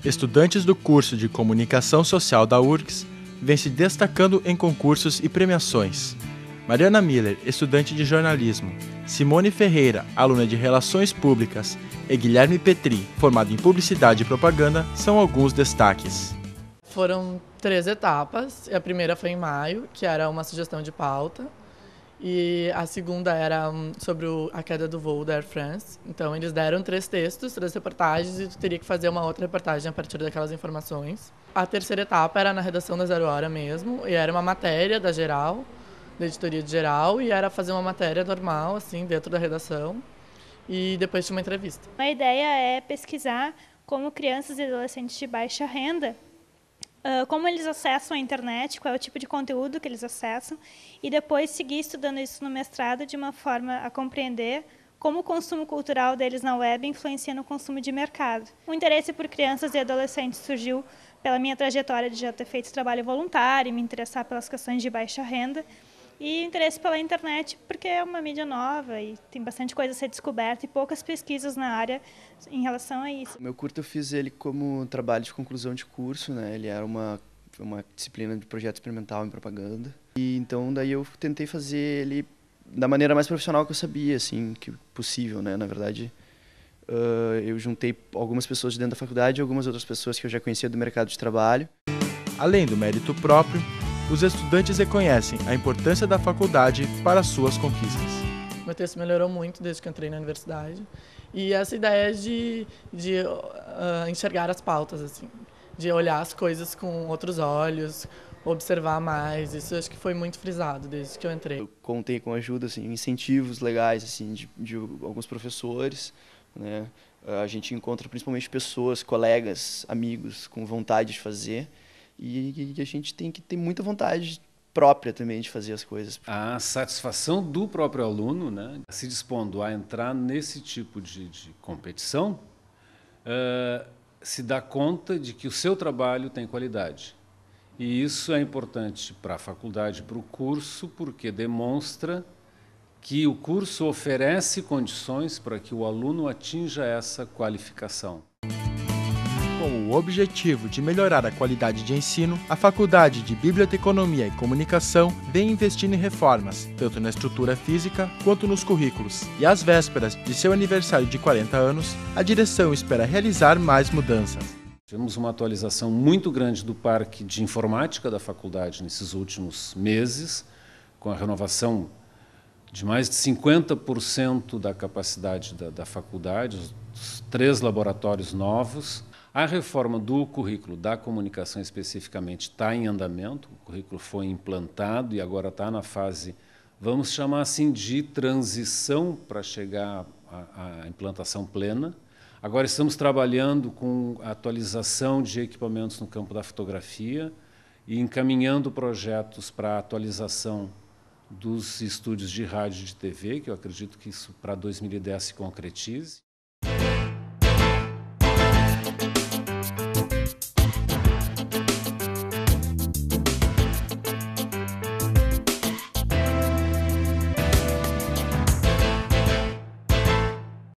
Estudantes do curso de Comunicação Social da URGS vêm se destacando em concursos e premiações. Mariana Miller, estudante de jornalismo, Simone Ferreira, aluna de Relações Públicas, e Guilherme Petri, formado em Publicidade e Propaganda, são alguns destaques. Foram 3 etapas. A primeira foi em maio, que era uma sugestão de pauta. E a segunda era sobre a queda do voo da Air France. Então, eles deram 3 textos, 3 reportagens, e tu teria que fazer uma outra reportagem a partir daquelas informações. A terceira etapa era na redação da Zero Hora mesmo, e era uma matéria da Geral, da editoria de Geral, e era fazer uma matéria normal, assim, dentro da redação. E depois tinha uma entrevista. A ideia é pesquisar como crianças e adolescentes de baixa renda, como eles acessam a internet, qual é o tipo de conteúdo que eles acessam, e depois seguir estudando isso no mestrado de uma forma a compreender como o consumo cultural deles na web influencia no consumo de mercado. O interesse por crianças e adolescentes surgiu pela minha trajetória de já ter feito trabalho voluntário, me interessar pelas questões de baixa renda, e interesse pela internet, porque é uma mídia nova e tem bastante coisa a ser descoberta e poucas pesquisas na área em relação a isso. O meu curso eu fiz ele como trabalho de conclusão de curso, né? Ele era uma disciplina de projeto experimental em propaganda. E então daí eu tentei fazer ele da maneira mais profissional que eu sabia, assim, que possível, né? Na verdade, eu juntei algumas pessoas de dentro da faculdade e algumas outras pessoas que eu já conhecia do mercado de trabalho. Além do mérito próprio, os estudantes reconhecem a importância da faculdade para suas conquistas. Meu texto melhorou muito desde que entrei na universidade. E essa ideia de enxergar as pautas, assim, de olhar as coisas com outros olhos, observar mais, isso acho que foi muito frisado desde que eu entrei. Eu contei com ajuda, assim, incentivos legais, assim, de alguns professores, né? A gente encontra principalmente pessoas, colegas, amigos com vontade de fazer. E a gente tem que ter muita vontade própria também de fazer as coisas. A satisfação do próprio aluno, né, se dispondo a entrar nesse tipo de competição, se dá conta de que o seu trabalho tem qualidade. E isso é importante para a faculdade, para o curso, porque demonstra que o curso oferece condições para que o aluno atinja essa qualificação. Com o objetivo de melhorar a qualidade de ensino, a Faculdade de Biblioteconomia e Comunicação vem investindo em reformas, tanto na estrutura física quanto nos currículos. E às vésperas de seu aniversário de 40 anos, a direção espera realizar mais mudanças. Tivemos uma atualização muito grande do parque de informática da faculdade nesses últimos meses, com a renovação de mais de 50% da capacidade da faculdade, os 3 laboratórios novos. A reforma do currículo da comunicação especificamente está em andamento, o currículo foi implantado e agora está na fase, vamos chamar assim, de transição para chegar à implantação plena. Agora estamos trabalhando com a atualização de equipamentos no campo da fotografia e encaminhando projetos para a atualização dos estúdios de rádio e de TV, que eu acredito que isso para 2010 se concretize.